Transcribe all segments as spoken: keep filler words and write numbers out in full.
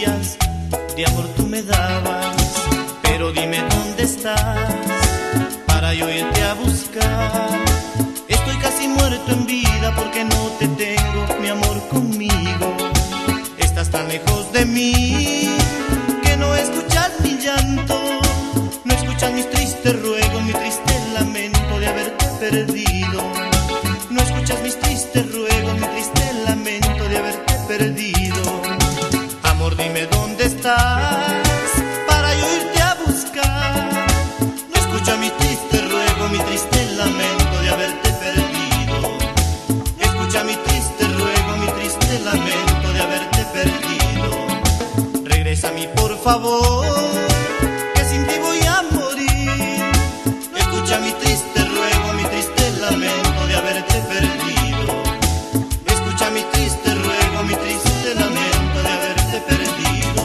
frías de amor tú me dabas, pero dime dónde estás para yo irte a buscar. Estoy casi muerto en vida porque no te tengo, mi amor, conmigo. Estás tan lejos de mí que no escuchas mi llanto, no escuchas mis tristes ruegos, mi triste lamento de haberte perdido. No escuchas mis tristes ruegos, mi triste lamento de haberte perdido. Amor, dime dónde estás para yo irte a buscar. No escuchas mi triste ruego, mi triste lamento de haberte perdido. Escucha mi triste ruego, mi triste lamento de haberte perdido. Regresa a mí, por favor, que sin ti voy a morir. Escucha mi triste ruego, mi triste lamento de haberte perdido. Escucha mi triste ruego, mi triste lamento de haberte perdido.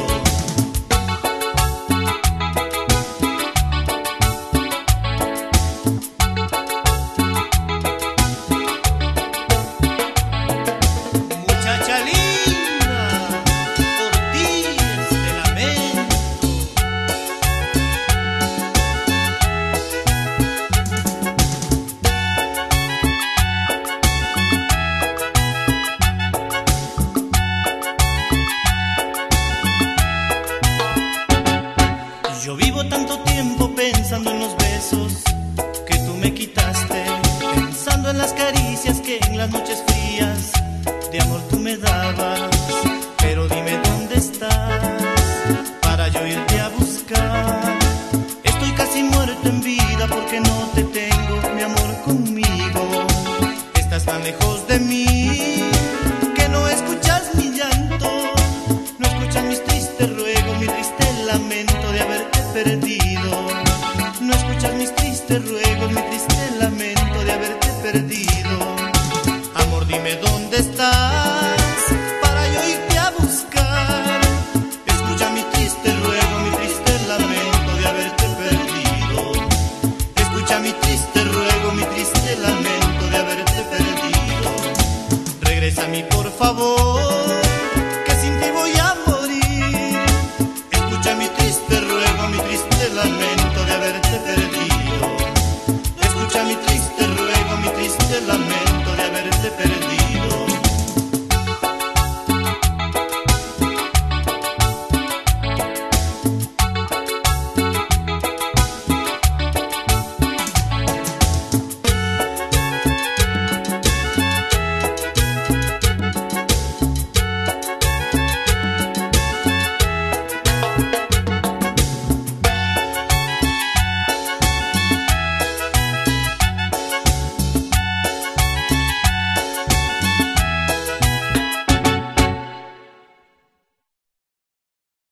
Muchacha linda, por ti este lamento. Yo vivo tanto tiempo pensando en los besos que tú me quitaste, pensando en las caricias que en las noches frías de amor tú me dabas. Pero dime dónde estás para yo irte a buscar. Estoy casi muerto en vida porque no te tengo, mi amor, conmigo. Estás tan lejos de mí que no escuchas mi llanto, no escuchas mis tristes ruegos, mi triste lamento de haberte perdido. No escuchas mis tristes ruegos, mi triste lamento de haberte perdido. Amor, dime dónde estás para yo irte a buscar. Escucha mi triste ruego, mi triste lamento de haberte perdido. Escucha mi triste ruego, mi triste lamento de haberte perdido. Regresa a mí, por favor,